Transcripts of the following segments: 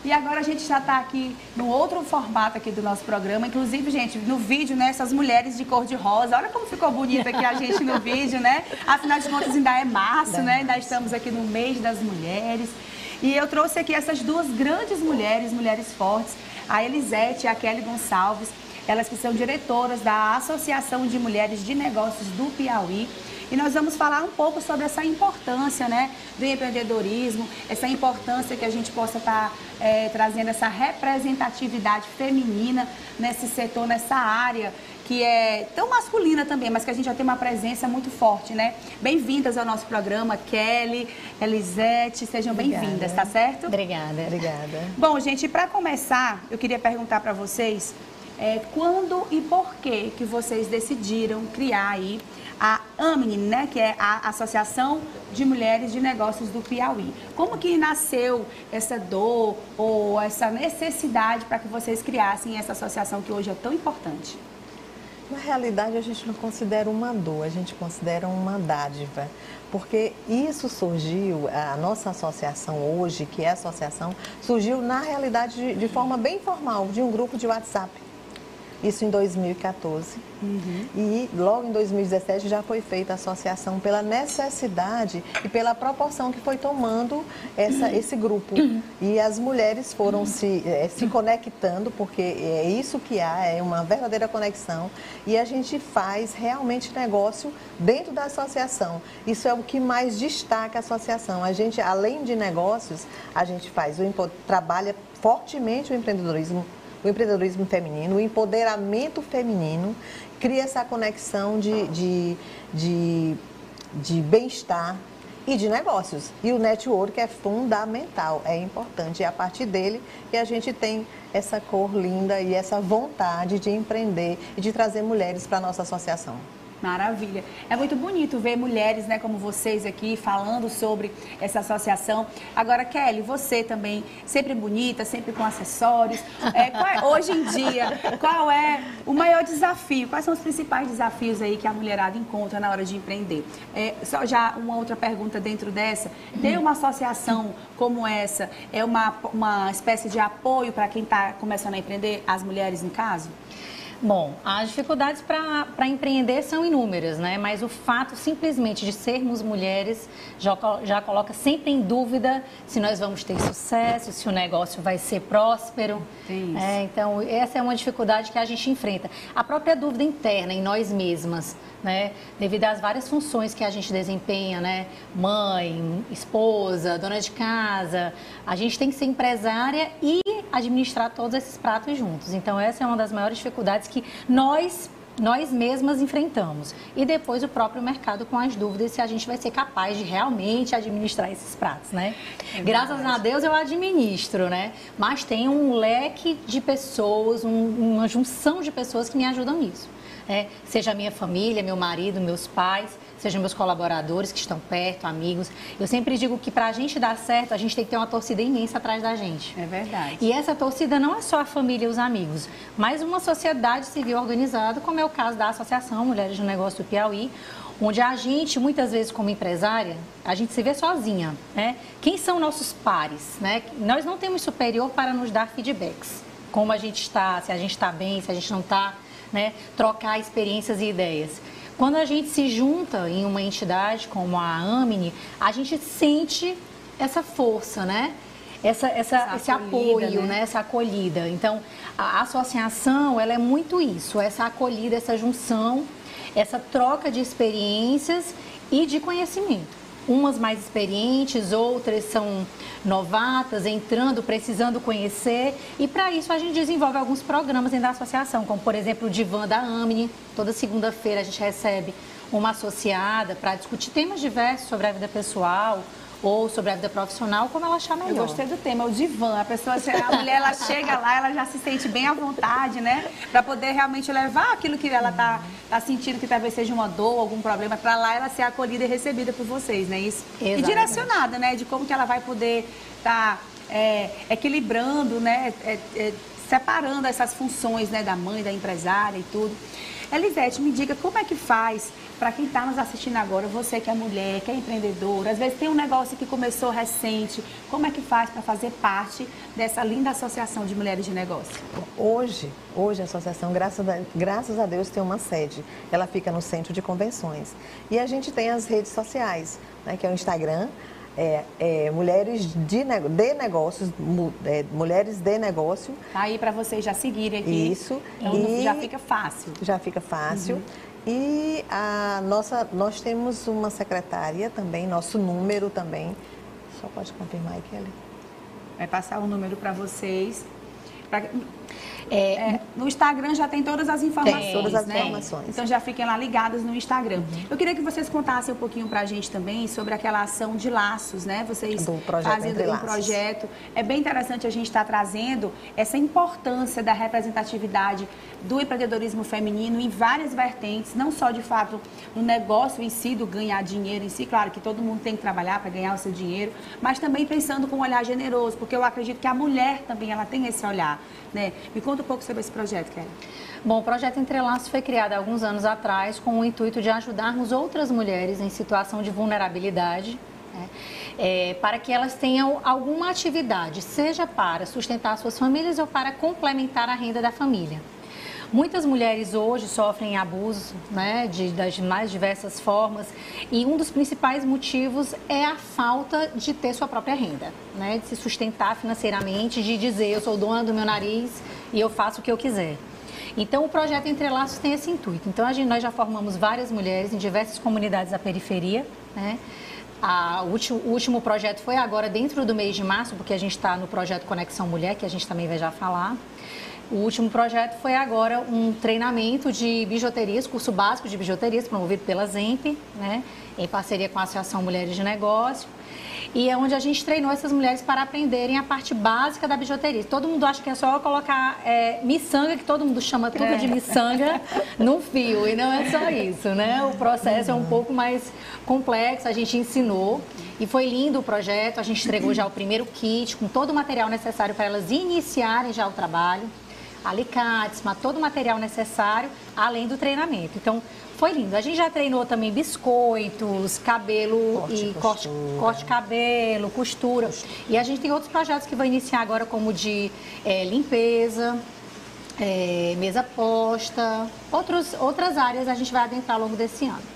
E agora a gente já está aqui no outro formato aqui do nosso programa. Inclusive, gente, no vídeo, né, essas mulheres de cor de rosa. Olha como ficou bonita aqui a gente no vídeo, né? Afinal de contas, ainda é março, né? Ainda estamos aqui no mês das mulheres. E eu trouxe aqui essas duas grandes mulheres, mulheres fortes, a Elisete e a Kelly Gonçalves. Elas que são diretoras da Associação de Mulheres de Negócios do Piauí. E nós vamos falar um pouco sobre essa importância, né, do empreendedorismo, essa importância que a gente possa estar trazendo essa representatividade feminina nesse setor, nessa área que é tão masculina também, mas que a gente já tem uma presença muito forte, né? Bem-vindas ao nosso programa, Kelly, Elisete, sejam bem-vindas, tá certo? Obrigada. Obrigada. Bom, gente, para começar, eu queria perguntar para vocês quando e por que vocês decidiram criar aí a AMNI, né, que é a Associação de Mulheres de Negócios do Piauí. Como que nasceu essa dor ou essa necessidade para que vocês criassem essa associação que hoje é tão importante? Na realidade, a gente não considera uma dor, a gente considera uma dádiva. Porque isso surgiu, a nossa associação hoje, que é a associação, surgiu na realidade de forma bem informal, de um grupo de WhatsApp. Isso em 2014. E logo em 2017 já foi feita a associação pela necessidade e pela proporção que foi tomando esse grupo. E as mulheres foram se conectando, porque é isso que há, é uma verdadeira conexão. E a gente faz realmente negócio dentro da associação. Isso é o que mais destaca a associação. A gente, além de negócios, a gente trabalha fortemente o empreendedorismo feminino, o empoderamento feminino, cria essa conexão de bem-estar e de negócios. E o network é fundamental, é importante. É a partir dele que a gente tem essa cor linda e essa vontade de empreender e de trazer mulheres para a nossa associação. Maravilha. É muito bonito ver mulheres, né, como vocês aqui, falando sobre essa associação. Agora, Kelly, você também, sempre bonita, sempre com acessórios. Hoje em dia, qual é o maior desafio? Quais são os principais desafios aí que a mulherada encontra na hora de empreender? Só já uma outra pergunta dentro dessa. Ter uma associação como essa é uma espécie de apoio para quem está começando a empreender, as mulheres em caso? Bom, as dificuldades para empreender são inúmeras, né? Mas o fato simplesmente de sermos mulheres já coloca sempre em dúvida se nós vamos ter sucesso, se o negócio vai ser próspero. Então, essa é uma dificuldade que a gente enfrenta. A própria dúvida interna em nós mesmas, né? Devido às várias funções que a gente desempenha, né? Mãe, esposa, dona de casa, a gente tem que ser empresária e administrar todos esses pratos juntos. Então, essa é uma das maiores dificuldades que nós mesmas enfrentamos. E depois o próprio mercado com as dúvidas se a gente vai ser capaz de realmente administrar esses pratos, né? Graças a Deus eu administro, né? Mas tem um leque de pessoas, uma junção de pessoas que me ajudam nisso. Seja a minha família, meu marido, meus pais, sejam meus colaboradores que estão perto, amigos. Eu sempre digo que para a gente dar certo, a gente tem que ter uma torcida imensa atrás da gente. É verdade. E essa torcida não é só a família e os amigos, mas uma sociedade civil organizada, como é o caso da Associação Mulheres de Negócios do Piauí, onde a gente, muitas vezes como empresária, a gente se vê sozinha, né? Quem são nossos pares, né? Nós não temos superior para nos dar feedbacks. Como a gente está, se a gente está bem, se a gente não está, né? Trocar experiências e ideias. Quando a gente se junta em uma entidade como a AMNI, a gente sente essa força, né? Esse apoio, né? Essa acolhida. Então, a associação, ela é muito isso, essa acolhida, essa junção, essa troca de experiências e de conhecimento. Umas mais experientes, outras são novatas, entrando, precisando conhecer. E para isso a gente desenvolve alguns programas dentro da associação, como por exemplo o Divã da AMNI. Toda segunda-feira a gente recebe uma associada para discutir temas diversos sobre a vida pessoal ou sobre a vida profissional, como ela achar melhor. Eu gostei do tema, o divã. A mulher, ela chega lá, ela já se sente bem à vontade, né? Para poder realmente levar aquilo que ela tá sentindo, que talvez seja uma dor, algum problema, para lá ela ser acolhida e recebida por vocês, né? Isso. Exatamente. E direcionada, né? De como que ela vai poder estar equilibrando, né? Separando essas funções, né? Da mãe, da empresária e tudo. Elisete, me diga como é que faz para quem está nos assistindo agora, você que é mulher, que é empreendedora, às vezes tem um negócio que começou recente, como é que faz para fazer parte dessa linda associação de mulheres de negócio? Hoje a associação, graças a Deus, tem uma sede. Ela fica no Centro de Convenções. E a gente tem as redes sociais, né, que é o Instagram, Mulheres de Negócios, Mulheres de Negócio. Tá aí para vocês já seguirem aqui. Isso. Então, já fica fácil. Já fica fácil. E nós temos uma secretária também, nosso número também. Só pode confirmar aí, Kelly. Vai passar o número para vocês. No Instagram já tem todas as informações, tem todas as né? informações. Então já fiquem lá ligadas no Instagram. Eu queria que vocês contassem um pouquinho pra gente também sobre aquela ação de laços, né? Vocês fazendo um projeto. É bem interessante a gente estar trazendo essa importância da representatividade do empreendedorismo feminino em várias vertentes, não só de fato no negócio em si, do ganhar dinheiro em si, claro que todo mundo tem que trabalhar para ganhar o seu dinheiro, mas também pensando com um olhar generoso, porque eu acredito que a mulher também ela tem esse olhar, né? Me conta um pouco sobre esse projeto, Kelly. Bom, o projeto Entrelaços foi criado há alguns anos atrás com o intuito de ajudarmos outras mulheres em situação de vulnerabilidade, né, para que elas tenham alguma atividade, seja para sustentar suas famílias ou para complementar a renda da família. Muitas mulheres hoje sofrem abuso, né, das mais diversas formas, e um dos principais motivos é a falta de ter sua própria renda, né, de se sustentar financeiramente, de dizer eu sou dona do meu nariz e eu faço o que eu quiser. Então, o projeto Entrelaços tem esse intuito. Então, nós já formamos várias mulheres em diversas comunidades da periferia, né? O último projeto foi agora dentro do mês de março, porque a gente está no projeto Conexão Mulher, que a gente também vai já falar. O último projeto foi agora um treinamento de bijuterias, curso básico de bijuterias, promovido pela ZEMP, né, em parceria com a Associação Mulheres de Negócio. E é onde a gente treinou essas mulheres para aprenderem a parte básica da bijuteria. Todo mundo acha que é só colocar miçanga, que todo mundo chama tudo de miçanga, no fio. E não é só isso, né? O processo é um pouco mais complexo, a gente ensinou. E foi lindo o projeto, a gente entregou já o primeiro kit, com todo o material necessário para elas iniciarem já o trabalho. Alicates, todo o material necessário, além do treinamento. Então, foi lindo. A gente já treinou também biscoitos, cabelo corte de cabelo, costura. E a gente tem outros projetos que vão iniciar agora, como de limpeza, mesa posta, outras áreas a gente vai adentrar ao longo desse ano.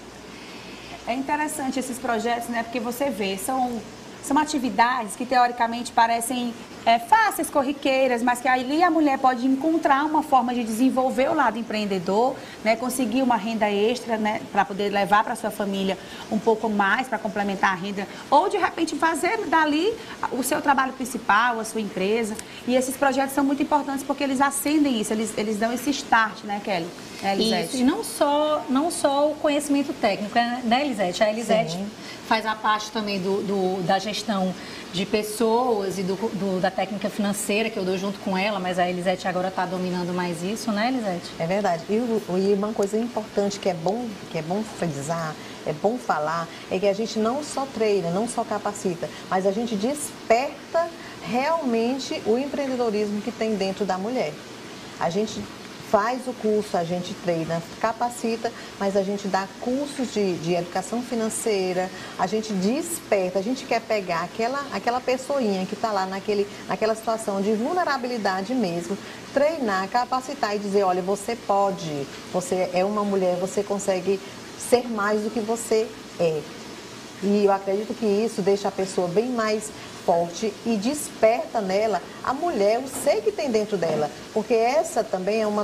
É interessante esses projetos, né? Porque você vê, são atividades que teoricamente parecem fáceis, corriqueiras, mas que ali a mulher pode encontrar uma forma de desenvolver o lado empreendedor, né, conseguir uma renda extra, né, para poder levar para sua família um pouco mais, para complementar a renda, ou de repente fazer dali o seu trabalho principal, a sua empresa. E esses projetos são muito importantes porque eles acendem isso, eles dão esse start, né, Kelly? Isso, e não só o conhecimento técnico, né, Elisete? A Elisete faz a parte também da gestão de pessoas e da técnica financeira, que eu dou junto com ela, mas a Elisete agora está dominando mais isso, né, Elisete? É verdade. E uma coisa importante que é bom frisar, é bom falar, é que a gente não só treina, não só capacita, mas a gente desperta realmente o empreendedorismo que tem dentro da mulher. A gente faz o curso, a gente treina, capacita, mas a gente dá cursos de educação financeira, a gente desperta, a gente quer pegar aquela pessoinha que está lá naquela situação de vulnerabilidade mesmo, treinar, capacitar e dizer, olha, você pode, você é uma mulher, você consegue ser mais do que você é. E eu acredito que isso deixa a pessoa bem mais forte e desperta nela a mulher, o ser que tem dentro dela. Porque essa também é uma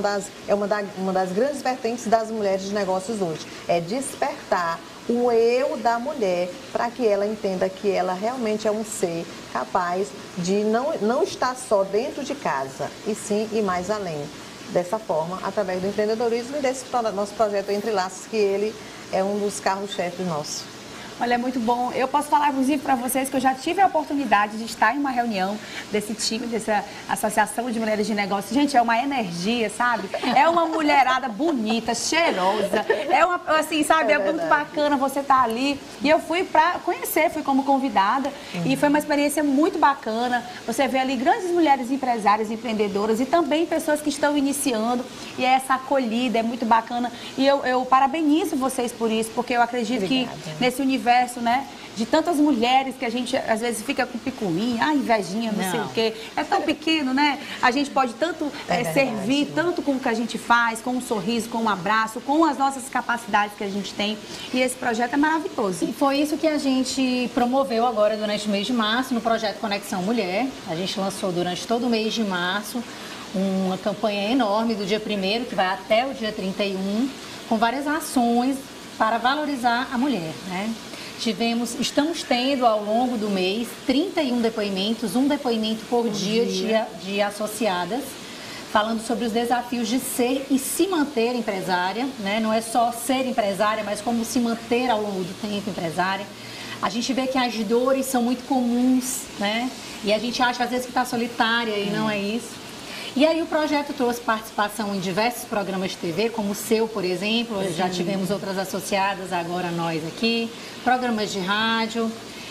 das grandes vertentes das mulheres de negócios hoje. É despertar o eu da mulher para que ela entenda que ela realmente é um ser capaz de não estar só dentro de casa, e sim ir mais além. Dessa forma, através do empreendedorismo e desse nosso projeto Entrelaços, que ele é um dos carros-chefes nossos. Olha, é muito bom. Eu posso falar, inclusive, para vocês que eu já tive a oportunidade de estar em uma reunião desse time, dessa Associação de Mulheres de Negócios. Gente, é uma energia, sabe? É uma mulherada bonita, cheirosa. É uma, assim, sabe? É muito bacana você estar ali. E eu fui para conhecer, fui como convidada. E foi uma experiência muito bacana. Você vê ali grandes mulheres empresárias, empreendedoras e também pessoas que estão iniciando. E essa acolhida é muito bacana. E eu parabenizo vocês por isso, porque eu acredito que nesse universo, né, de tantas mulheres que a gente às vezes fica com picuinha, invejinha, não sei o quê. É tão pequeno, né? A gente pode tanto servir, tanto com o que a gente faz, com um sorriso, com um abraço, com as nossas capacidades que a gente tem. E esse projeto é maravilhoso. E foi isso que a gente promoveu agora durante o mês de março no projeto Conexão Mulher. A gente lançou durante todo o mês de março uma campanha enorme do dia 1º, que vai até o dia 31, com várias ações para valorizar a mulher, né? Estamos tendo ao longo do mês 31 depoimentos, um depoimento por dia de associadas, falando sobre os desafios de ser e se manter empresária, né? Não é só ser empresária, mas como se manter ao longo do tempo empresária. A gente vê que as dores são muito comuns, né? E a gente acha às vezes que está solitária e não é isso. E aí o projeto trouxe participação em diversos programas de TV, como o seu, por exemplo. Já tivemos outras associadas, agora nós aqui. Programas de rádio.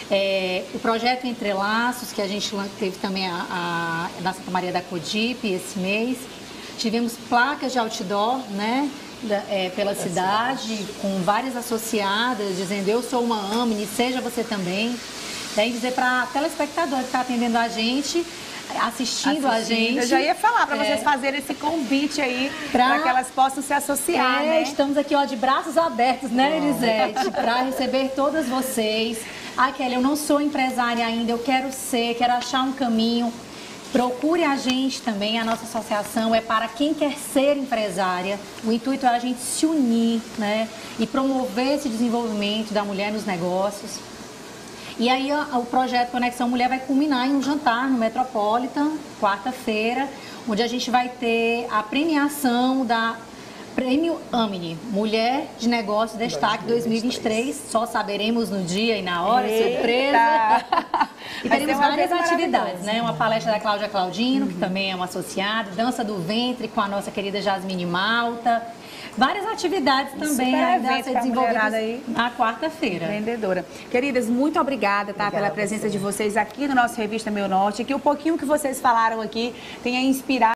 O projeto Entre Laços, que a gente teve também na Santa Maria da Codipe esse mês. Tivemos placas de outdoor, né? Pela cidade, com várias associadas, dizendo eu sou uma Amini, seja você também. Daí dizer para a telespectadora que está atendendo a gente, assistindo a gente. Eu já ia falar para vocês fazerem esse convite aí, para que elas possam se associar, né? Estamos aqui, ó, de braços abertos, né, Elisete? Para receber todas vocês. Kelly, eu não sou empresária ainda, eu quero achar um caminho. Procure a gente também, a nossa associação é para quem quer ser empresária. O intuito é a gente se unir, né? E promover esse desenvolvimento da mulher nos negócios. E aí o projeto Conexão Mulher vai culminar em um jantar no Metropolitan, quarta-feira, onde a gente vai ter a premiação da Prêmio Amini, Mulher de Negócio Destaque 2023. Só saberemos no dia e na hora, surpresa. E teremos várias atividades, né? Uma palestra da Cláudia Claudino, que também é uma associada, dança do ventre com a nossa querida Jasmine Malta. Várias atividades também ainda a ser desenvolvidas aí na quarta-feira. Vendedora. Queridas, muito obrigada, tá, pela presença de vocês aqui no nosso Revista Meu Norte. Que o pouquinho que vocês falaram aqui tenha inspirado